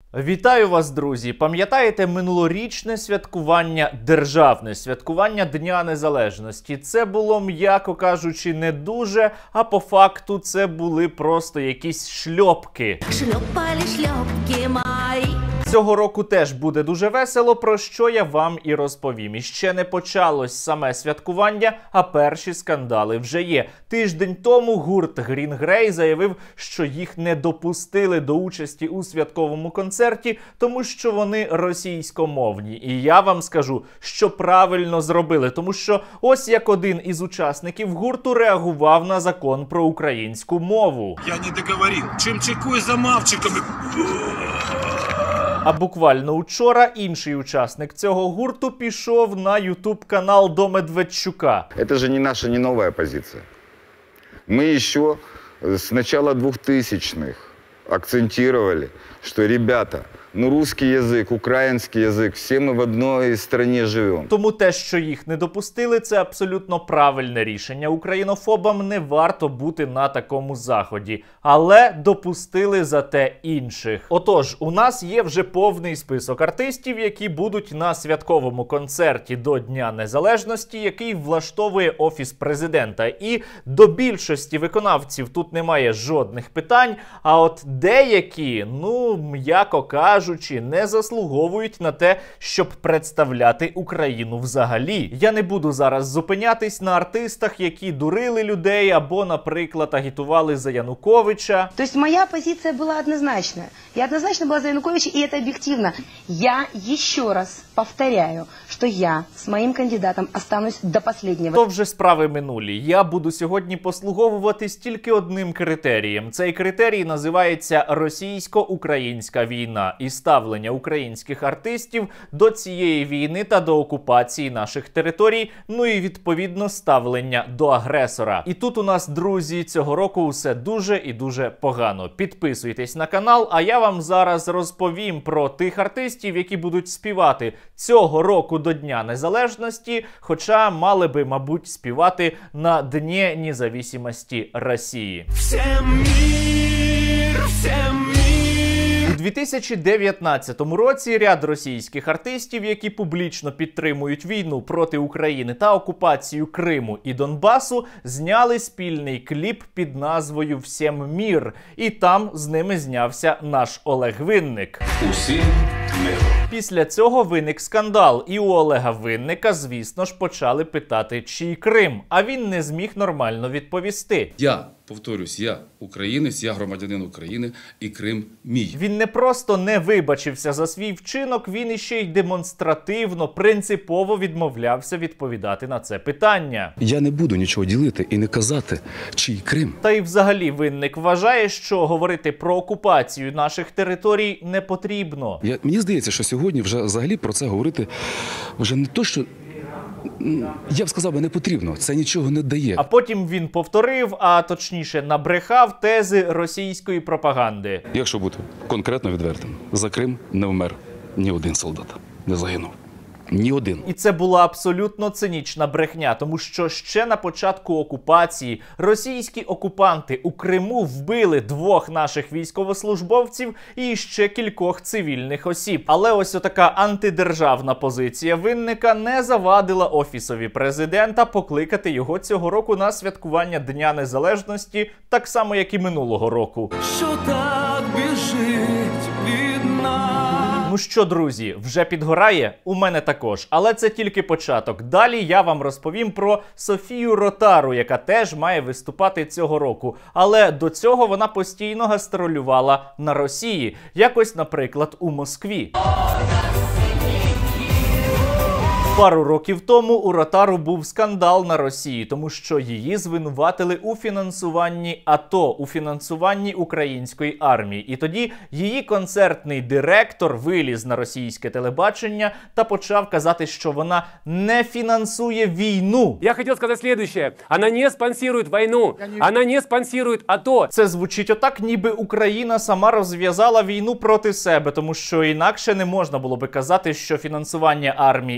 Вітаю вас, друзі! Пам'ятаєте минулорічне святкування, державне святкування Дня Незалежності? Це було, м'яко кажучи, не дуже, а по факту це були просто якісь шльопки. Шльопали шльопки мої. Цього року теж буде дуже весело, про що я вам і розповім. І ще не почалось саме святкування, а перші скандали вже є. Тиждень тому гурт Green Grey заявив, що їх не допустили до участі у святковому концерті, тому що вони російськомовні. І я вам скажу, що правильно зробили, тому що ось як один із учасників гурту реагував на закон про українську мову. Я не договорил. Чем чекуй за мавчиками. А буквально учора інший учасник цього гурту пішов на ютуб-канал до Медведчука. Это же не наша, не новая позиция. Мы еще с начала 2000-х акцентировали, что, ребята, ну русский язык, украинский язык, все мы в одной стране живем. Тому те, що їх не допустили, це абсолютно правильне рішення. Українофобам не варто бути на такому заході. Але допустили зате інших. Отож, у нас є вже повний список артистів, які будуть на святковому концерті до Дня Незалежності, який влаштовує Офіс Президента. І до більшості виконавців тут немає жодних питань, а от деякі, ну, м'яко кажучи, не заслуговують на те, щоб представляти Україну взагалі. Я не буду зараз зупинятись на артистах, які дурили людей або, наприклад, агітували за Януковича. То есть моя позиция была однозначная. Я однозначно была за Януковича, и это объективно. Я еще раз повторяю, что я с моим кандидатом останусь до последнего. То вже справи минулі. Я буду сьогодні послуговуватись тільки одним критерієм. Цей критерій називається російсько-українська війна і ставлення українських артистів до цієї війни та до окупації наших територій, ну і відповідно ставлення до агресора. І тут у нас, друзі, цього року усе дуже і дуже погано. Підписуйтесь на канал, а я вам зараз розповім про тих артистів, які будуть співати цього року до Дня Незалежності, хоча мали би, мабуть, співати на Дні Независимості Росії. Всем мир, всем мир. У 2019 році ряд російських артистів, які публічно підтримують війну проти України та окупацію Криму і Донбасу, зняли спільний кліп під назвою «Всем мир». І там з ними знявся наш Олег Винник. Усім миру. Після цього виник скандал, і у Олега Винника, звісно ж, почали питати, чий Крим, а він не зміг нормально відповісти. Я, повторюсь, я українець, я громадянин України, і Крим мій. Він не просто не вибачився за свій вчинок, він іще й демонстративно, принципово відмовлявся відповідати на це питання. Я не буду нічого ділити і не казати, чий Крим. Та й взагалі Винник вважає, що говорити про окупацію наших територій не потрібно. Мені здається, що сьогодні вже взагалі про це говорити вже не то, що... Я б сказав, не потрібно, це нічого не дає. А потім він повторив, а точніше набрехав тези російської пропаганди. Якщо бути конкретно відвертим, за Крим не вмер ні один солдат, не загинув. Ні один. І це була абсолютно цинічна брехня, тому що ще на початку окупації російські окупанти у Криму вбили 2 наших військовослужбовців і ще кількох цивільних осіб. Але ось отака антидержавна позиція Винника не завадила Офісові Президента покликати його цього року на святкування Дня Незалежності, так само, як і минулого року. Що так біжить від нас? Ну що, друзі, вже підгорає? У мене також. Але це тільки початок. Далі я вам розповім про Софію Ротару, яка теж має виступати цього року. Але до цього вона постійно гастролювала на Росії. Якось, наприклад, у Москві. Пару років тому у Ротару був скандал на Росії, тому що її звинуватили у фінансуванні АТО, у фінансуванні української армії. І тоді її концертний директор виліз на російське телебачення та почав казати, що вона не фінансує війну. Я хотел сказать следующее. Она не спонсирует войну. Она не спонсирует АТО. Це звучить отак, ніби Україна сама розв'язала війну проти себе, тому що інакше не можна було би казати, що фінансування армії України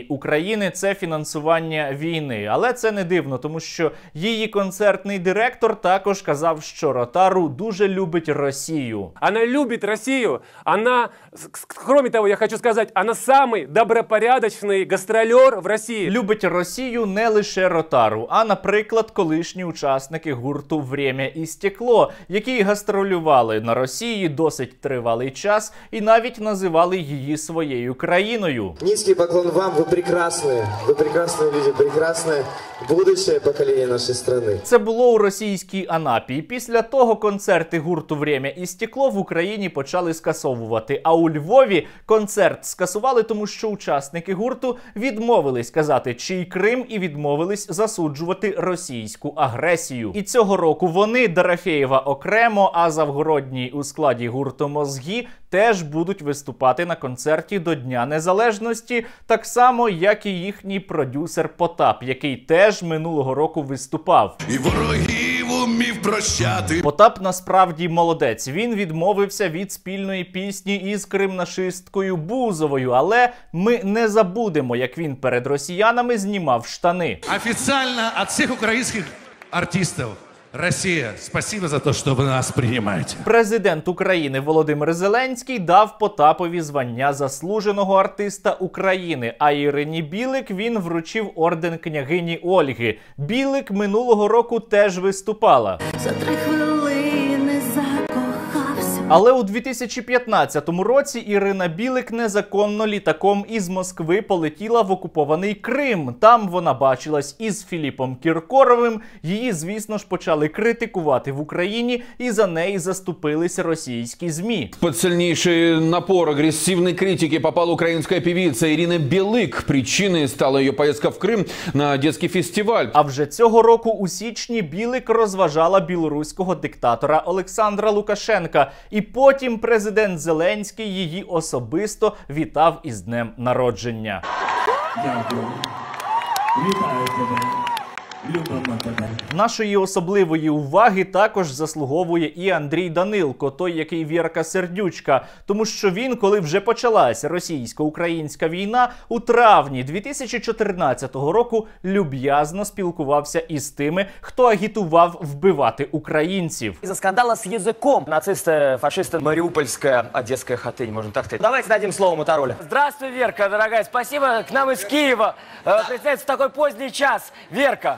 України – це фінансування війни. Але це не дивно, тому що її концертний директор також казав, що Ротару дуже любить Росію. Она любит Россию. Она, кроме того, я хочу сказать, она самый добропорядочный гастролер в России. Любить Росію не лише Ротару, а, наприклад, колишні учасники гурту «Время і стекло», які гастролювали на Росії досить тривалий час і навіть називали її своєю країною. Низкий поклон вам, вы прекрасные люди, прекрасное будущее поколение нашей страны. Це було у російській Анапі. І після того концерти гурту «Время і стекло» в Україні почали скасовувати. А у Львові концерт скасували, тому що учасники гурту відмовились казати, чий Крим, і відмовились засуджувати російську агресію. І цього року вони, Дорофєєва окремо, а Завгородній у складі гурту «Мозги» теж будуть виступати на концерті до Дня Незалежності, так само, як і їхній продюсер Потап, який теж минулого року виступав. І ворогів умів прощати. Потап насправді молодець. Він відмовився від спільної пісні із кримнашисткою Бузовою, але ми не забудемо, як він перед росіянами знімав штани. Офіційно від всіх українських артистів. Росія, спасибо за те, що ви нас приймаєте. Президент України Володимир Зеленський дав Потапові звання заслуженого артиста України, а Ірині Білик він вручив орден княгині Ольги. Білик минулого року теж виступала. За 3 хвилини закохався. Але у 2015 році Ірина Білик незаконно літаком із Москви полетіла в окупований Крим. Там вона бачилась із Філіпом Кіркоровим. Її, звісно ж, почали критикувати в Україні, і за неї заступились російські ЗМІ. Под сильнейший напор агрессивной критики попала украинская певица Ирина Билык. Причиной стала ее поездка в Крым на детский фестиваль. А вже цього року у січні Білик розважала білоруського диктатора Олександра Лукашенка. І потім президент Зеленський її особисто вітав із днем народження. Дякую. Вітаю тебе. Любимо тебе. Нашої особливої уваги також заслуговує і Андрій Данилко, той, який Вірка Сердючка. Тому що він, коли вже почалася російсько-українська війна, у травні 2014 року люб'язно спілкувався із тими, хто агітував вбивати українців. Из-за скандала с языком нацисты, фашисты, Мариупольская, Одесская хатынь, можно так сказать. Давайте дадим слово Мотороля. Здравствуй, Верка, дорогая, спасибо, к нам из Киева. Представляете, в такой поздний час. Верка.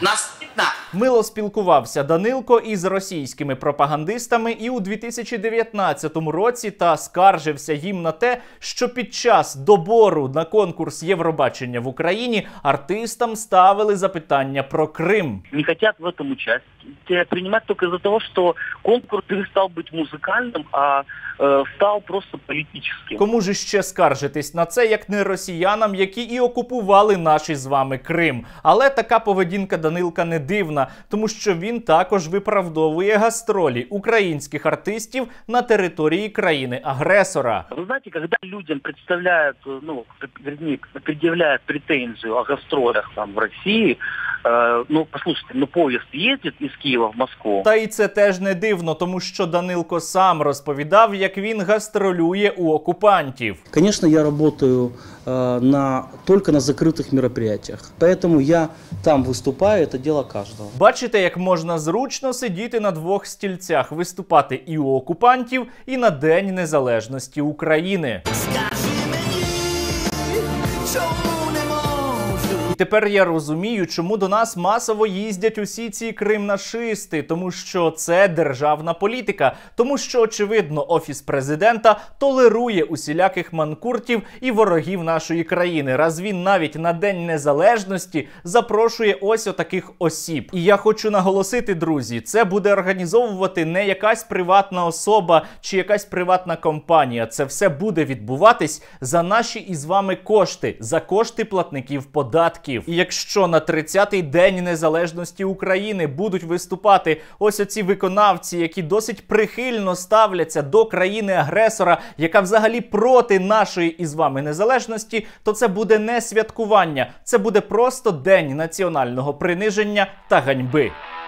Мило спілкувався Данилко із російськими пропагандистами і у 2019 році та скаржився їм на те, що під час добору на конкурс Євробачення в Україні артистам ставили запитання про Крим. Не хотят в этом участвовать, принимать только из-за того, что конкурс перестал быть музыкальным, а став просто політичним. Кому ж ще скаржитись на це, як не росіянам, які і окупували наш з вами Крим. Але така поведінка Данилка не дивна, тому що він також виправдовує гастролі українських артистів на території країни-агресора. Ви знаєте, коли людям представляють, пред'являють претензію о гастролях там в Росії, послухайте, поїзд їздить із Києва в Москву. Та й це теж не дивно, тому що Данилко сам розповідав, як він гастролює у окупантів. Звісно, я працюю тільки на закритих мероприятиях. Тому я там виступаю, це діло кожного. Бачите, як можна зручно сидіти на двох стільцях, виступати і у окупантів, і на День Незалежності України. І тепер я розумію, чому до нас масово їздять усі ці кримнашисти, тому що це державна політика, тому що, очевидно, Офіс президента толерує усіляких манкуртів і ворогів нашої країни, раз він навіть на День Незалежності запрошує ось отаких осіб. І я хочу наголосити, друзі, це буде організовувати не якась приватна особа чи якась приватна компанія, це все буде відбуватись за наші із вами кошти, за кошти платників податків. І якщо на 30-й День Незалежності України будуть виступати ось оці виконавці, які досить прихильно ставляться до країни-агресора, яка взагалі проти нашої із вами незалежності, то це буде не святкування, це буде просто день національного приниження та ганьби.